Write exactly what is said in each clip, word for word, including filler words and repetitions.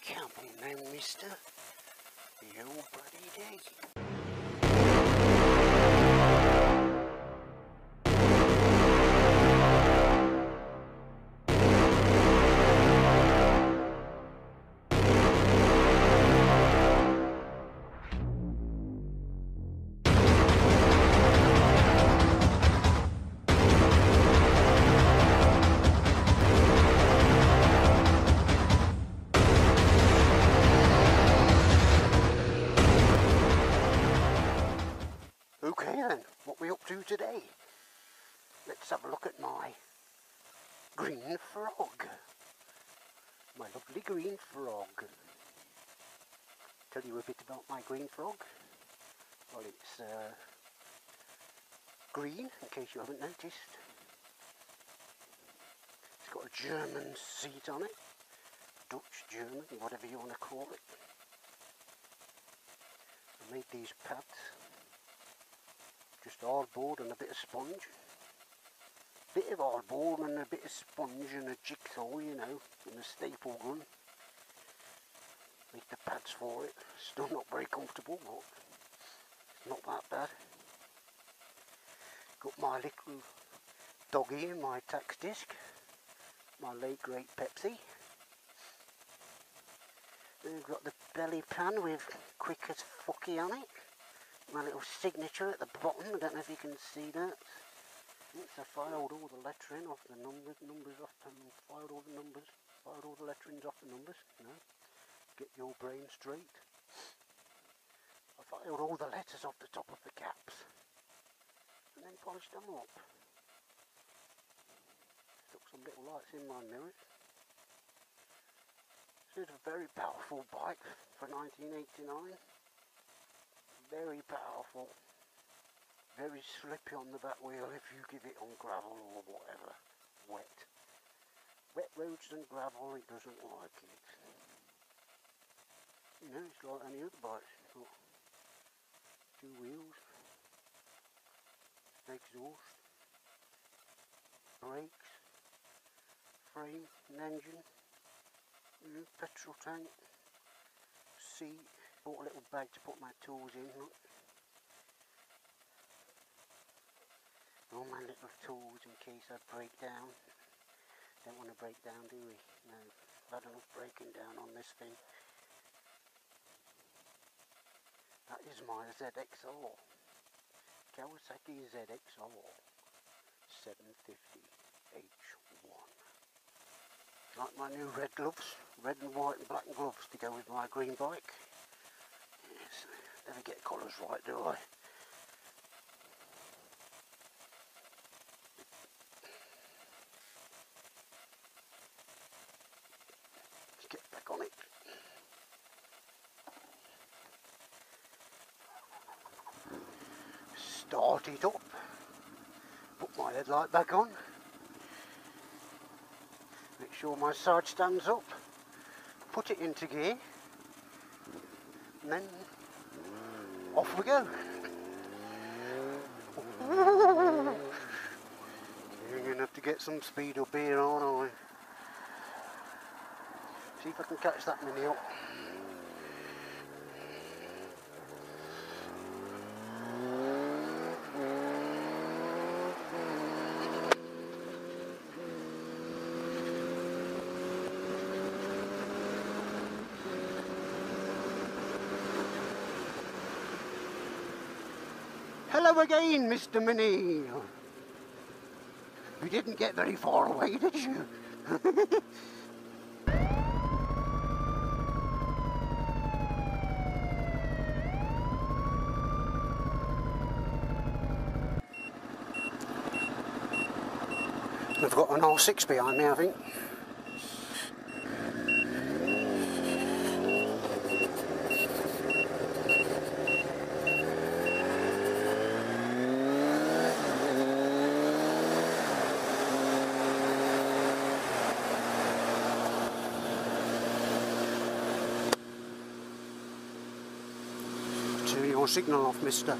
camping now, mister. The old bloody day. Okay then, what we up to today? Let's have a look at my green frog. My lovely green frog. Tell you a bit about my green frog. Well, it's uh, green, in case you haven't noticed. It's got a German seat on it. Dutch, German, whatever you want to call it. I made these pads. Just hardboard and a bit of sponge. Bit of hardboard and a bit of sponge and a jigsaw, you know, and a staple gun. Make the pads for it. Still not very comfortable, but it's not that bad. Got my little doggy in my tax disc. My late great Pepsi. Then we've got the belly pan with quick as fucky on it. My little signature at the bottom, I don't know if you can see that. Yes, I filed all the lettering off the numbers, numbers off them, filed all the numbers, filed all the letterings off the numbers, you know, get your brain straight. I filed all the letters off the top of the caps, and then polished them up. Stuck some little lights in my mirrors. This is a very powerful bike for nineteen eighty-nine. Very powerful, very slippy on the back wheel if you give it on gravel or whatever, wet. Wet roads and gravel, it doesn't like it. You know, it's like any other bike. It's got two wheels, exhaust, brakes, frame, an engine, you know, petrol tank, seat. Bought a little bag to put my tools in, look. All my little tools in case I break down. Don't want to break down, do we? No, I've had enough breaking down on this thing. That is my Z X R. Kawasaki Z X R seven fifty H one. Like my new red gloves, red and white and black gloves to go with my green bike. Yes, never get colours right, do I? Let's get back on it. Start it up. Put my headlight back on. Make sure my side stands up. Put it into gear. And then off we go. You're going to have to get some speed up here, aren't I? See if I can catch that mini up. Hello again, Mister Mini. You didn't get very far away, did you? I've got an R six behind me, I think. Turn your signal off, mister.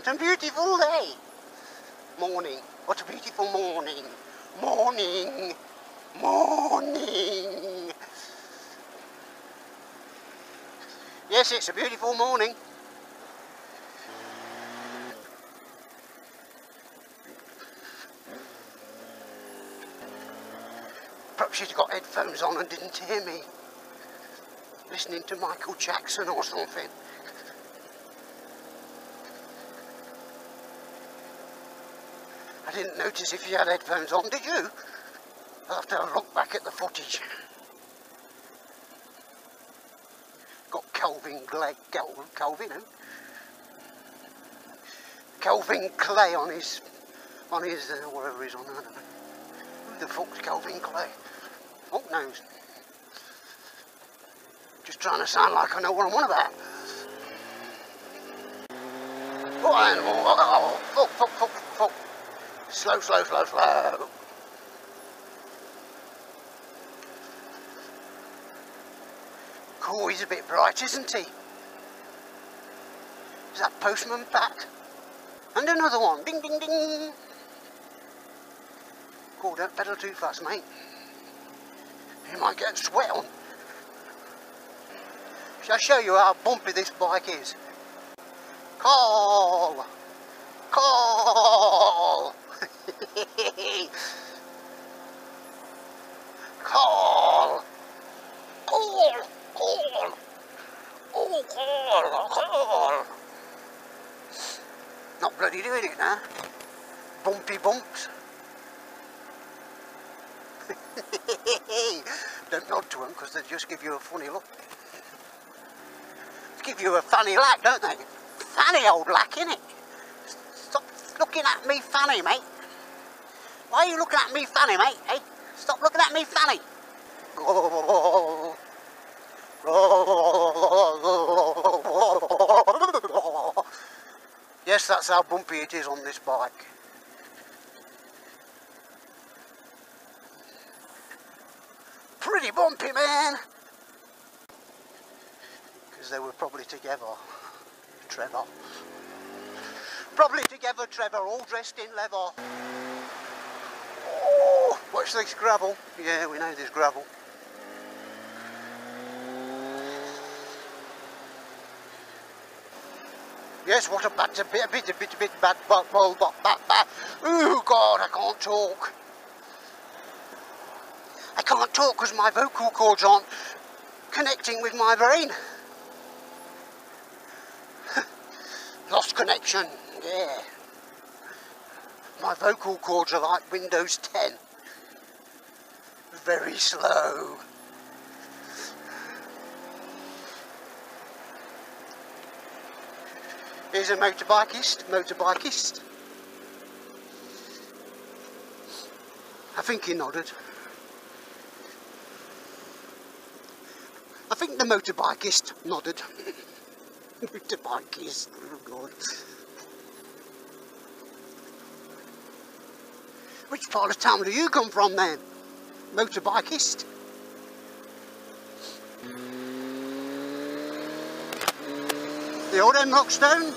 What a beautiful day. Morning. What a beautiful morning. Morning. Morning. Yes, it's a beautiful morning. Perhaps she's got headphones on and didn't hear me. Listening to Michael Jackson or something. I didn't notice if you had headphones on, did you? I'll have to have a look back at the footage. Got Calvin Clay, Calvin, Calvin, who? Calvin Clay on his, on his, uh, whatever he's on, I don't know. Who the fuck's Calvin Clay? Fuck knows. Just trying to sound like I know what I'm on about. Oh, and, oh, oh, oh, fuck, fuck, fuck, fuck. Slow, slow, slow, slow. Cool, he's a bit bright, isn't he? Is that Postman Pat? And another one. Ding, ding, ding. Cool, don't pedal too fast, mate. You might get sweat on. Shall I show you how bumpy this bike is? Call! Call! Call! Call! Call! Oh, call! Call! Not bloody doing it now. Bumpy bumps. Don't nod to them because they just give you a funny look. Give you a funny lack, don't they? Funny old lack, innit? Stop looking at me funny, mate. Why are you looking at me funny, mate? Hey, stop looking at me funny. Yes, that's how bumpy it is on this bike. Pretty bumpy, man. Because they were probably together. Trevor. Probably together, Trevor, all dressed in leather. Oh, watch this gravel. Yeah, we know there's gravel. Yes, what a bit, a bit, a bit, a bit, a bit, bad, bad, bad, bad, bad, bad. Oh, God, I can't talk. I can't talk because my vocal cords aren't connecting with my brain. Lost connection, yeah. My vocal cords are like Windows ten. Very slow. Here's a motorbikeist, motorbikeist. I think he nodded. I think the motorbikeist nodded. Motorbikeist, oh God. Which part of town do you come from then? Motorbikeist? The old Enlockstone?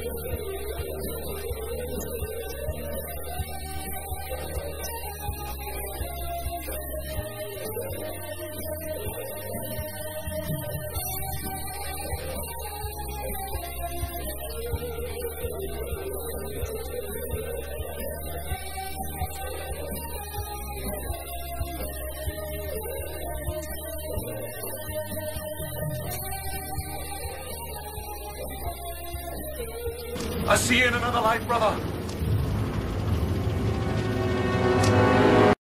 I see you in another life, brother.